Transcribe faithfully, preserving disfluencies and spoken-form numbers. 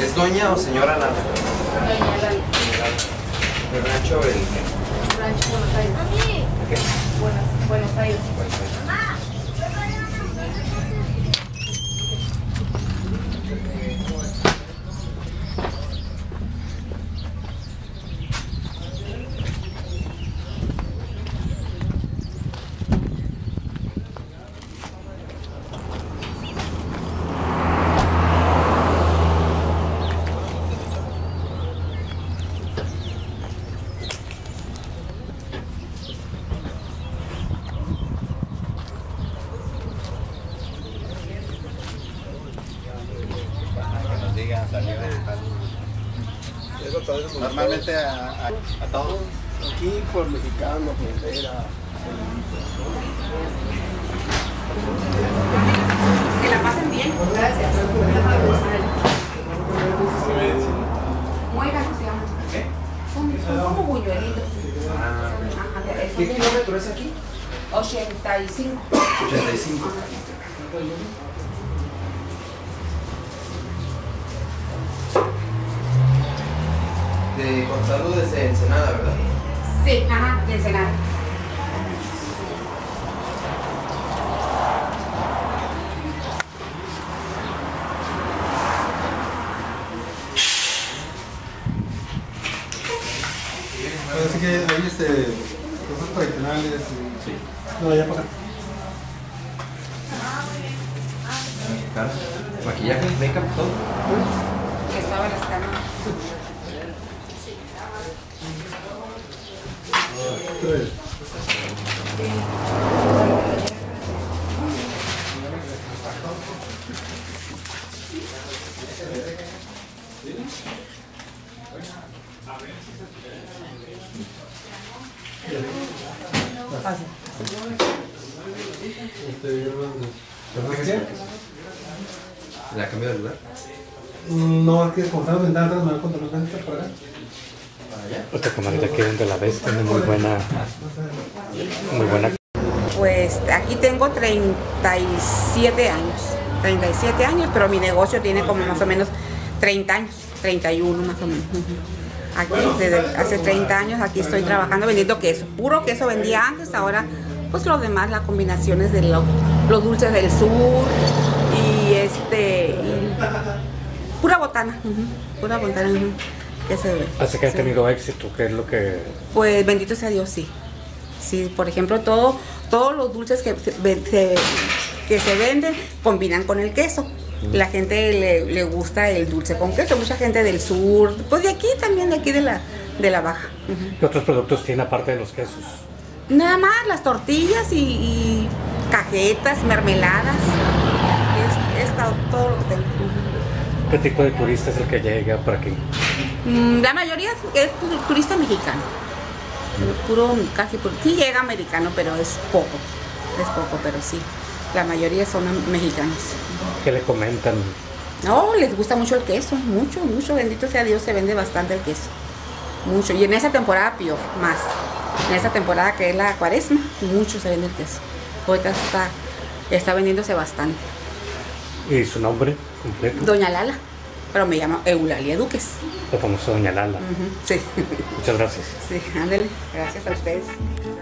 ¿Es doña o señora Lala? Doña Lala. ¿El rancho el qué? Rancho Buenos Aires. ¿Qué? Buenos, Buenos Aires. Buenos Aires. Normalmente a, a, a todos. Aquí por mexicano, frontera. Que la pasen bien. Gracias. Muegan se llaman. ¿Qué? Son, son como buñuelitos. Ah, Ajá, ¿qué son kilómetro es aquí? ochenta y cinco. ochenta y cinco. De Gonzalo desde Ensenada, ¿verdad? Sí, ajá, de Ensenada. Así que hay este, cosas tradicionales. Y... Sí. No, ya pasa. Claro. Maquillaje, make-up, todo. Que estaba las cámaras. Tres. Este, ¿qué? ¿La cambio de lugar? No, aquí es como estamos ventanas atrás, me voy a contar los ventanas para acá. ¿Para allá? Esta camarita aquí donde la ves tiene muy buena, muy buena. Pues aquí tengo treinta y siete años. treinta y siete años, pero mi negocio tiene como más o menos treinta años. treinta y uno más o menos. Aquí, desde hace treinta años, aquí estoy trabajando vendiendo queso. Puro queso vendía antes, ahora pues lo demás, las combinaciones de los, los dulces del sur y este y pura botana, uh-huh, pura botana, uh-huh, que se ve. Así que ha Sí. tenido éxito, ¿qué es lo que...? Pues bendito sea Dios, sí. Sí, por ejemplo, todo, todos los dulces que se, se- que se venden combinan con el queso. La gente le, le gusta el dulce con queso, mucha gente del sur, pues de aquí también, de aquí de la, de la baja. Uh-huh. ¿Qué otros productos tiene aparte de los quesos? Nada más las tortillas y, y cajetas, mermeladas. Es, es todo, todo lo que tengo. Ujú. ¿Qué tipo de turista es el que llega por aquí? Mm, La mayoría es, es tu- turista mexicano. Puro, casi puro. Sí llega americano, pero es poco. Es poco, pero sí. La mayoría son mexicanos. ¿Qué le comentan? No, les gusta mucho el queso, mucho, mucho. Bendito sea Dios, se vende bastante el queso. Mucho. Y en esa temporada peor, más. En esa temporada que es la cuaresma, mucho se vende el queso. Ahorita está, está vendiéndose bastante. ¿Y su nombre completo? Doña Lala, pero me llamo Eulalia Duques. La famosa Doña Lala. Ujú, sí, Muchas gracias. sí, ándale. Gracias a ustedes.